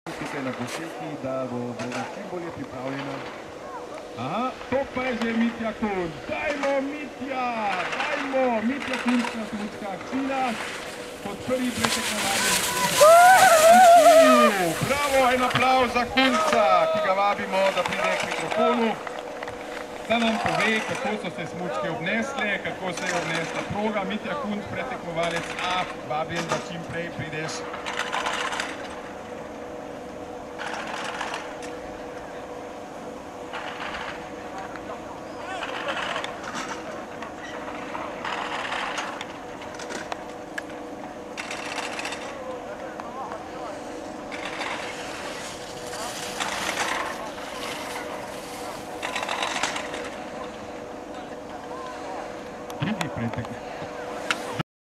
Tukaj na gostiki, da bo čim bolje pripravljena. Aha, to pa je že Mitja Kunc. Dajmo, Mitja! Dajmo! Mitja Kunc na smučka Čina. Pod prvi pretekmovanje. Bravo, en aplavz za Kunca, ki ga vabimo, da pride k mikrofonu. Da nam pove, kako so se smučke obnesle, kako se je obnesla proga. Mitja Kunc, pretekmovalec A, vabim, da čim prej prideš